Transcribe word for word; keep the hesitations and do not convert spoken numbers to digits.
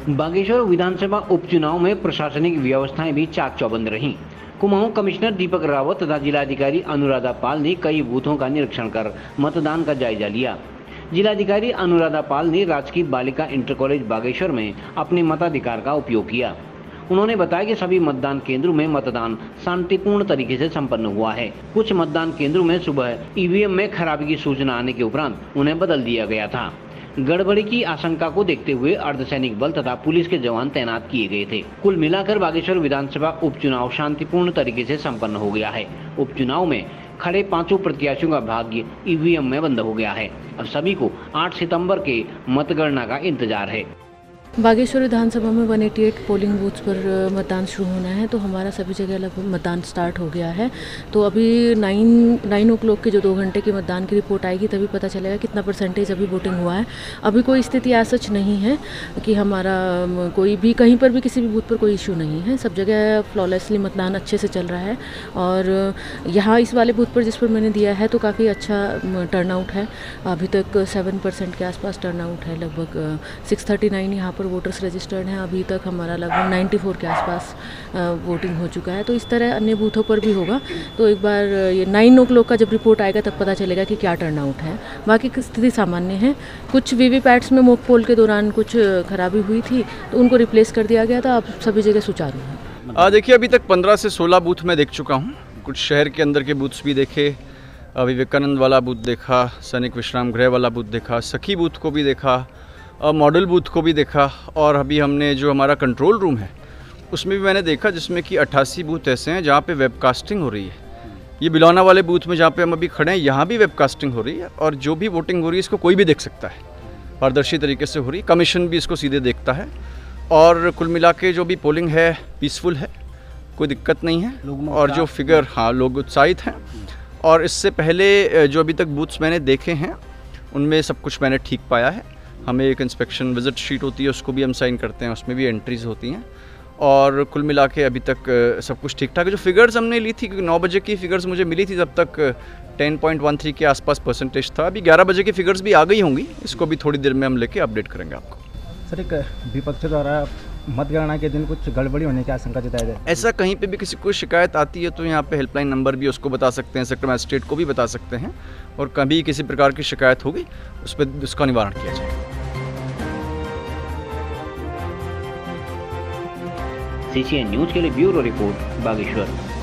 बागेश्वर विधानसभा उपचुनाव में प्रशासनिक व्यवस्थाएं भी चाक चौबंद रहीं। कुमाऊं कमिश्नर दीपक रावत तथा जिलाधिकारी अनुराधा पाल ने कई बूथों का निरीक्षण कर मतदान का जायजा लिया। जिलाधिकारी अनुराधा पाल ने राजकीय बालिका इंटर कॉलेज बागेश्वर में अपने मताधिकार का उपयोग किया। उन्होंने बताया कि सभी मतदान केंद्रों में मतदान शांतिपूर्ण तरीके से संपन्न हुआ है। कुछ मतदान केंद्रों में सुबह ईवीएम में खराबी की सूचना आने के उपरांत उन्हें बदल दिया गया था। गड़बड़ी की आशंका को देखते हुए अर्धसैनिक बल तथा पुलिस के जवान तैनात किए गए थे। कुल मिलाकर बागेश्वर विधानसभा उपचुनाव शांतिपूर्ण तरीके से संपन्न हो गया है। उपचुनाव में खड़े पांचों प्रत्याशियों का भाग्य ईवीएम में बंद हो गया है। अब सभी को आठ सितंबर के मतगणना का इंतजार है। बागेश्वर विधानसभा में एक सौ अट्ठासी पोलिंग बूथ्स पर मतदान शुरू होना है, तो हमारा सभी जगह लगभग मतदान स्टार्ट हो गया है। तो अभी नाइन नाइन ओ क्लॉक के जो दो घंटे की मतदान की रिपोर्ट आएगी तभी पता चलेगा कितना परसेंटेज अभी वोटिंग हुआ है। अभी कोई स्थिति ऐसा सच नहीं है कि हमारा कोई भी कहीं पर भी किसी भी बूथ पर कोई इशू नहीं है। सब जगह फ्लॉलेसली मतदान अच्छे से चल रहा है और यहाँ इस वाले बूथ पर जिस पर मैंने दिया है तो काफ़ी अच्छा टर्नआउट है। अभी तक सेवन परसेंट के आसपास टर्नआउट है। लगभग सिक्स थर्टी नाइन यहाँ पर वोटर्स रजिस्टर्ड हैं। अभी तक हमारा लगभग चौरानवे के आसपास वोटिंग हो चुका है। तो इस तरह अन्य बूथों पर भी होगा। तो एक बार ये नाइन ओ क्लॉक का जब रिपोर्ट आएगा तब पता चलेगा कि क्या टर्नआउट है। बाकी की स्थिति सामान्य है। कुछ वीवीपैट्स में मॉक पोल के दौरान कुछ खराबी हुई थी तो उनको रिप्लेस कर दिया गया था। अब सभी जगह सुचारू है। देखिए, अभी तक पंद्रह से सोलह बूथ मैं देख चुका हूँ। कुछ शहर के अंदर के बूथ्स भी देखे, विवेकानंद वाला बूथ देखा, सैनिक विश्राम गृह वाला बूथ देखा, सखी बूथ को भी देखा, मॉडल बूथ को भी देखा और अभी हमने जो हमारा कंट्रोल रूम है उसमें भी मैंने देखा, जिसमें कि अट्ठासी बूथ ऐसे हैं जहाँ पे वेबकास्टिंग हो रही है। ये बिलौना वाले बूथ में जहाँ पे हम अभी खड़े हैं यहाँ भी वेबकास्टिंग हो रही है और जो भी वोटिंग हो रही है इसको कोई भी देख सकता है। पारदर्शी तरीके से हो रही है। कमीशन भी इसको सीधे देखता है और कुल मिला के जो भी पोलिंग है पीसफुल है, कोई दिक्कत नहीं है। और जो फिगर, हाँ, लोग उत्साहित हैं। और इससे पहले जो अभी तक बूथ्स मैंने देखे हैं उनमें सब कुछ मैंने ठीक पाया है। हमें एक इंस्पेक्शन विजिट शीट होती है, उसको भी हम साइन करते हैं, उसमें भी एंट्रीज होती हैं और कुल मिला के अभी तक सब कुछ ठीक ठाक है। जो फिगर्स हमने ली थी, नौ बजे की फिगर्स मुझे मिली थी, तब तक टेन पॉइंट वन थ्री के आसपास परसेंटेज था। अभी ग्यारह बजे की फिगर्स भी आ गई होंगी, इसको भी थोड़ी देर में हम लेके अपडेट करेंगे आपको। सर, एक विपक्ष द्वारा मतगणना के दिन कुछ गड़बड़ी होने की आशंका जताई जाए। ऐसा कहीं पे भी किसी को शिकायत आती है तो यहाँ पे हेल्पलाइन नंबर भी उसको बता सकते हैं, सेक्टर मजिस्ट्रेट को भी बता सकते हैं और कभी किसी प्रकार की शिकायत होगी उस पर उसका निवारण किया जाए। सीसीएन न्यूज के लिए ब्यूरो रिपोर्ट, बागेश्वर।